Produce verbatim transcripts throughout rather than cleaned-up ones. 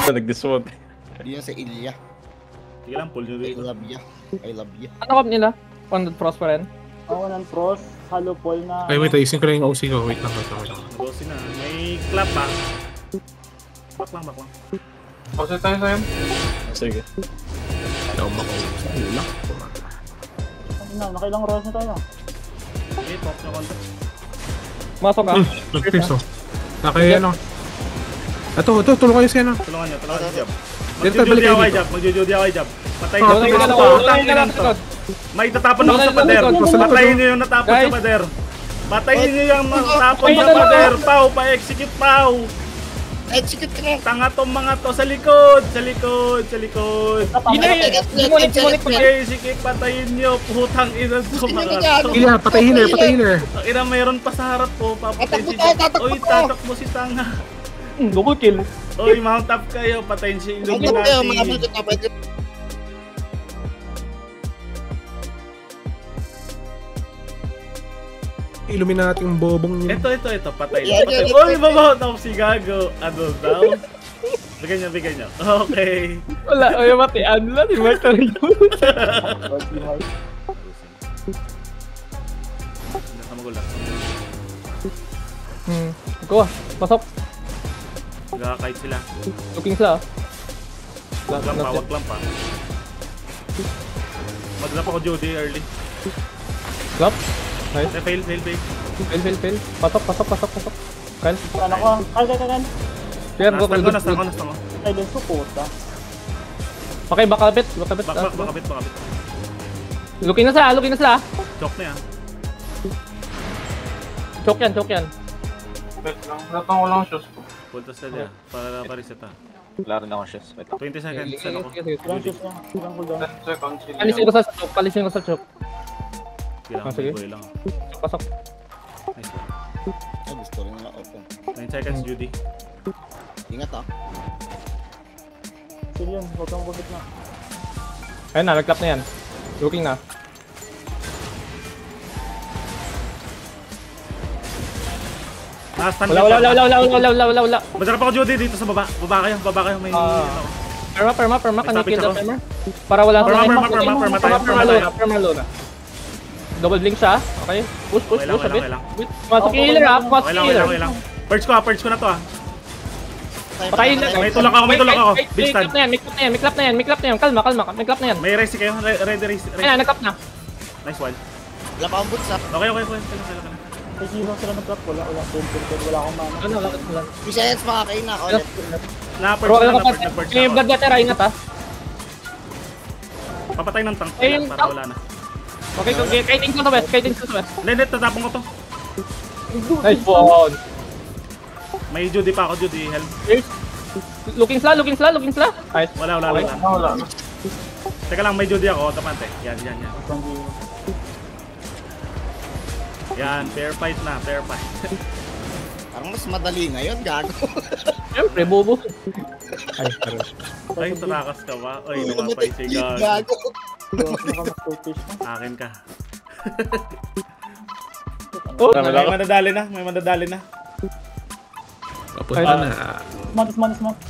Nag-dismount. Hindi yan sa Ilya. Sige lang, pull nyo I dito. love ya. I love ya. Ano kap nila? one hundred frost pa rin? Ako ng frost, hollow pole na... Ay, wait, ayusin ko lang yung O C ko. Wait lang, wait lang, wait lang. Nag-O C na. May clap pa. Back lang, back lang. Pause tayo sa'yo. Sige. Hindi ako makaulog sa ulo. Ano, nakailang rolls na tayo. Okay, pop na konti. Masok ka. Nag-pierce oh. Nakaya ano. Ito, ito, tulong kayo siya na. Tulungan nyo, tulungan nyo, Jab. Dito, Mag-J-J-D balik kayo ako kay dito. Jab, mag-J-J-D ako kay Jab. Patay Oh, na okay, ito, okay, putang okay, ina okay, to. okay. May tatapon ako sa pader. Guys. Patayin nyo yung natapon sa Guys. pader. Patayin nyo yung natapon Ay, sa ano ba? pader. Pau, pa-execute, Pau. Execute ka na. Tanga tong mga to sa likod, sa likod, sa likod. Yun na yun. Simulit, simulit ko na. Okay, sige, patayin nyo. Putang ina to mga to. Ila, patayin na, patayin na. Ang ina, mayroon pa sa harap ko. Papatayin Tatakbo si tayo, Jab. tatakbo Uy, ko. tatakbo si Tanga. Hmm, double kill. Uy, mount up kayo. Patayin si Ang ganda kayo, mga Illuminati. bullet na pwede. Illuminati yung bobong niya. Ito, ito, ito. Patay na. Yan, Patay. yan, Uy, yan. mabawat ako si Gago. Ano daw? Bigyan nyo, bigyan nyo. Okay. Wala, ay matian lang. Di ba ito rin yun? Nasa magulat. Hmm. Go ah. Pasok. Nagkakait sila. Looking sila ah. Wag lang pa, wag lang pa. Maglap ako Jody early. Clap. Nice. Eh, fail, fail, fail. Fail, fail, fail. Pasok, pasok, pasok, pasok. Kyle. Ano ko? Kal, kal, kal, kal. Clear, go, Nastan go, ko, go. nastan ko, nastan ko. Silence ko, puta. Okay, bakabit. Bakabit. Back, back, bakabit, bakabit. Looking na sila, looking na sila. Choke na yan. Choke yan, choke yan. Wait lang, natang ko lang shoes ko. Punta sila dyan. Para pa-reset ha. Wala rin akong shoes. Wait lang. twenty seconds. Sige, Ano ko? sige, sige. Ilang shoes lang, ilang ko lang. ten seconds. Palisin ko sa choke, palisin ko sa choke. Kailangan Ah, sige. may boy lang. Pasok. Nice one. Ay, gusto rin nila open. nine seconds, Judy. Ingat ah. Sige yun, huwag kang bugit na. Ayun na, nag-clap na yan. Looking na. Nastan Wala, wala, wala, wala, wala, wala, wala, wala, wala. Masarap ako Judy dito sa baba. Baba kayo, baba kayo. May Ah. ano. Perma, perma, perma. Can you May kill the tapis perma? Para wala Perma, sa perma, perma, perma tayo, Perma, perma low tayo. na, perma low na. Double blink siya. Okay. Push, push, Okay lang, push a okay bit. lang, Wait, Masok yung healer ah. Masok Okay yung lang, okay healer. lang, okay lang. Purge ko ha, purge ko na to ha. Patayin lang. May tulak ako, may tulak ako. May Big clap stand. na yan, may clap na yan, may clap na yan, may clap na yan. Kalma, kalma, may clap na yan. May race kayo, Re- ready race. race. Ayan, nag-clap na. Nice one. Wala pa akong boots ah. Okay, okay, okay. Kailan, kailan, kailan. May zero sila nag-drop, wala, wala, full, full, full, wala akong mana. Ano, lakad mo lang. Two seconds makakain na. Ulit. Na-purge Pero ko wala na, ka pa. na-purge na-purge May na blood ako. gatera, ingat ah. Papatay ng tank Eh, yung para tank. wala na. Okay, okay, kaitin ko sa west, kaitin ko sa west. Hindi, hindi, tatapon ko to. Nice one. May Judy pa ako, Judy. Help. Looking sila, looking sila, looking sila. Nice. Wala, wala, wala. Ah, wala. Teka lang, may Judy ako. Tapante. Yan, yan, yan. Isang zero. Yan, fair fight na, fair fight. Parang mas madali ngayon, gago. Siyempre, bobo. Ay, pero. Ay, tarakas ka ba? Ay, lumapay si God. Gago. Close na ka, mas focus na. Akin ka. Oh, May madadali na, may madadali na. Papunta na. Smart, smart, smart.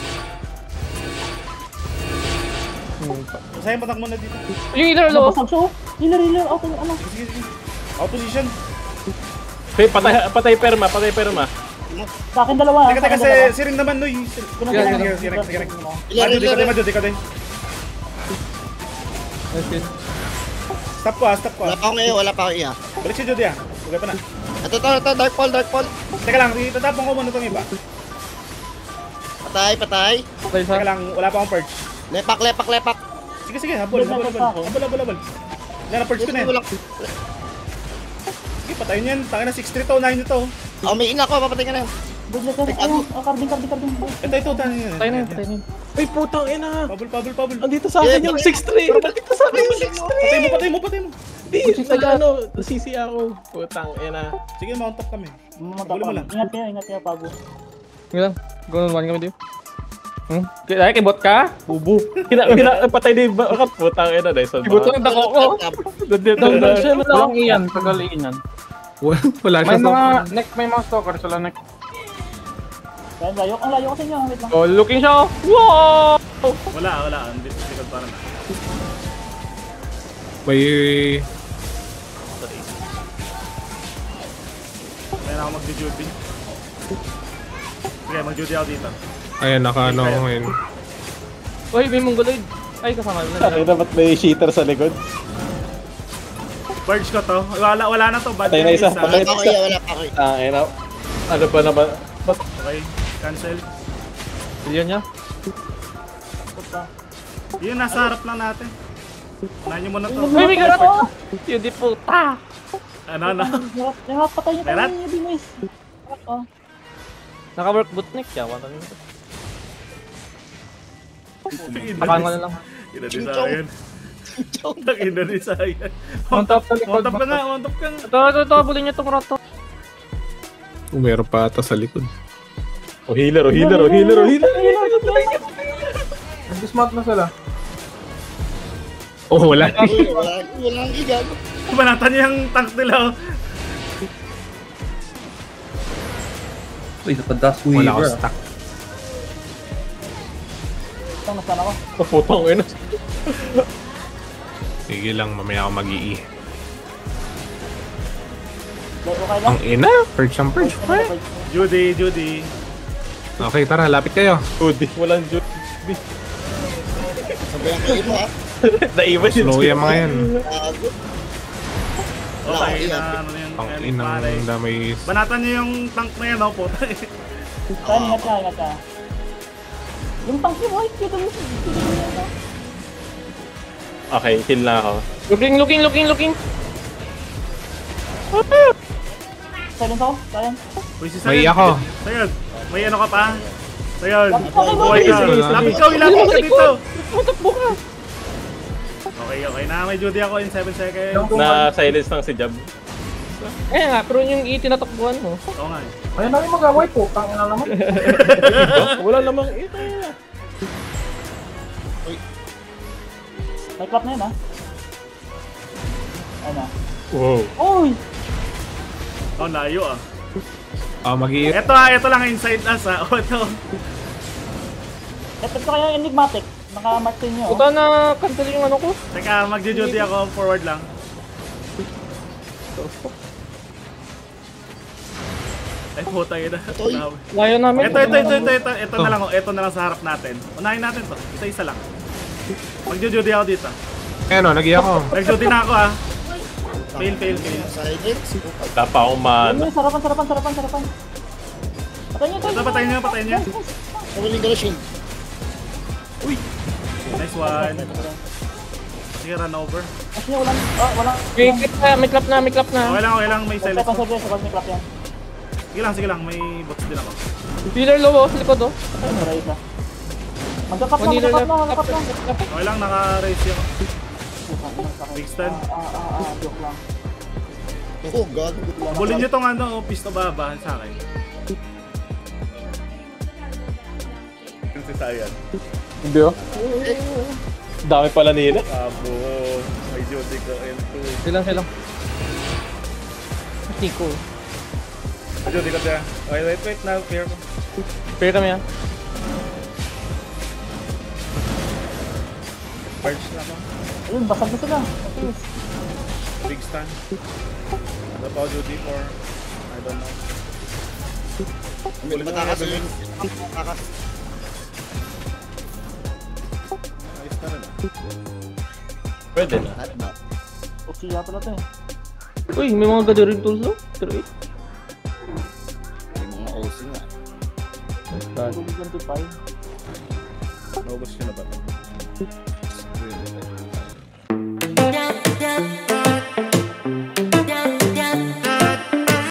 Masaya patak mo na dito. yung healer low. Basag siya, oh. Healer, healer, out, ano? Sige, sige, sige. Out position. Hey, patay, patay perma, patay perma. Sa akin dalawa. Teka, sa teka, akin si, dalawa. si Rin naman, Noy. Kuna, Sige, kuna, sige, kuna. sige, sige, sige. Ilan, Madjud, ikaw din, ilan. Madjud, ikaw din. Stop ko ah, stop ko Wala ah. pa akong iyo, wala pa akong iya. Balik si Judy ah. Bugay pa na. Ito, ito, ito, dark fall, dark fall. Teka lang, itatapon ko muna itong iba. Patay, patay. Patay Teka sa. lang, wala pa akong purge. Lepak, lepak, lepak. Sige, sige, habol, habol, habol. Habol, habol, habol. Yan, na-purge ko na yan. Walang- Sige, patayin yan. Tangin na, six three to nine ito. Oh, may ina ko, papatay ka na. Bigla ka, ano? Ah, carding, carding, carding. Ito, ito, tangin yan. Patay na yun, patay na yun. Ay, putang ina. Pabul, pabul, pabul. Andito sa akin yung six three. Andito sa akin yung six three. Patay mo, patay mo, patay mo. Hindi, nag ano, nasisi ako. Putang ina. Sige, mount up kami. Mamata Huli mo pa. lang. Ingat kayo, ingat kayo, pago. Sige lang. Gano'n one kami dito. Hmm? Kaya kay bot ka? Bubu. Kina, kina, patay na yung bakat. Putang ina, Dyson. Kay bot ko nagdako ko. Nandito na. Walang iyan, tagal iyan. Wala May siya mga sa... neck, may mga stalker sila neck. Yan, layo. Ang layo kasi niya. Wait lang. Oh, looking siya. Oh. Wow! Wala, wala. Ang likod para na. May... Kaya na ako mag-duty. Sige, mag-duty ako dito. Ayan, naka-ano ako ngayon. Uy, may mongoloid. Ay, kasama na. Ay, dapat may cheater sa likod. Purge ko to. Wala, wala na to. Bad Patay na isa, patay Wala pa ako iya, wala pa ako iya. Ah, ayun na. Ano ba naman? Ba't Okay, cancel. Bilyon niya. Yun, nasa harap lang natin. Unahin nyo muna to. Uy, may garat. Yun di puta. Ano, ano? Yung half patay niya tayo Merat? niya, Bimis. Oh. Naka-work bootnik siya. Wala na nito. Takaan ko na lang. Ina din sa akin. Ina din sa akin. On top na likod. On top ka nga, on top ka nga. Ito, ito, ito. Bulin niyo itong rato. Oh, meron pa ata sa likod. O healer, o healer, o healer, o healer. Dismount na sila. Oh, wala. Uy, wala, wala nang igan. Banatan niya yung tank nila. oh. Uy, napadas Wala ako weaver. stuck. Ito, nasaan ako? Kaputang ina. Sige lang, mamaya ako mag-i-i. Okay lang. Ang ina, purge ang purge. Judy, Judy. Okay, tara, lapit kayo. Judy, walang Judy. Sabayan kayo mo ha. Naiwan yun. Slow yan mga yan. Gago. Wala Okay, ako iya. na ano yung Ang yung inang palay. damay. Banatan niyo yung tank na yan, oh, puta. Saan, ingat ka, ingat ka. Yung tank niyo, boy. Kita mo. Kita mo yan. Okay, heal na ako. Looking, looking, looking, looking. Silence ako. Silence. Uy, si May Sayod. ako. Sayod, may ano ka pa? Sayod, Lapit ka, buhay ka. sige, sige. Lapit ka, ilapit ka dito. Matakbo ka. Okay, okay na. May Judy ako in seven seconds. Na silence lang si Jab. Eh nga, pero yung itinatakbuhan mo. Oo nga eh. Ayun namin mag-away po. Tangin na naman. Wala namang ito. May clap na yun, ha? Ayun na. Wow. Uy! Oh, layo ah. Oh, mag-i-i. Ito ah, ito lang inside us ah. Oh, ito. Ito ko kaya enigmatic. Naka-mark sa inyo. Puta na, cancel yung ano ko. Teka, magjo-duty ako. Forward lang. Ay, puta yun na. Layo namin. Ito, ito, ito, ito, ito. Ito na lang, oh. Ito na lang sa harap natin. Unahin natin to. Isa-isa lang. Magjo-duty ako dito. Ayan o, nag-i ako. Nag-duty na ako ah. Fail, fail, fail. Silence. Wala pa akong mana. Ayun, sarapan, sarapan, sarapan, sarapan. Patayin niyo, Ito, patayin niyo, patayin niyo. Nawaling ka na shield. Nice one. Sige, run over. Kasi walang, ah, walang. May clap na, may clap na, may clap na. Okay lang, okay lang. May Sige, silence. sige, sige, may clap yan. Sige lang, sige lang. May bots din ako. Healer low, oh, sa likod oh. Ayun, raise, ha. Magka-clap na, One healer magka-clap left. na, magka-clap na. Okay lang, naka-raise ako. Big stand. Ah, ah, ah, ah, joke lang. Oh, gago. Bulin nyo tong ano, oh, pisto baba sa akin. Yung si Sayan. Hindi oh. Dami pala nila. Abo, may duty ko N two. Silang, silang. Tiko. May duty ko siya. Okay, wait, wait, na clear ko. Pair kami ah. Purge na ako. Ayun, basag na sila. Okay. Big stand. Ano pa ako duty for? I don't know. Bulin mo Matakas nga yun. yun. Matakas. Ayos na rin ah. Pwede na. Lahat na. Uksiya pala to eh. Uy, may mga gathering tools oh. Pero eh. May mga O C nga. twenty twenty-five. Naubos yun na ba?